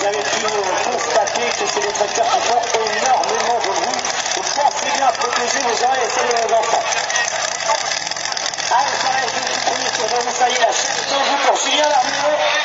Vous avez pu constater que c'est des tracteurs qui font énormément de bruit. Donc pensez bien à protéger vos oreilles et celles de vos enfants. Allez, ça reste le petit premier tour de roue, ça y est, la chaîne est en joue pour Julien Larmier.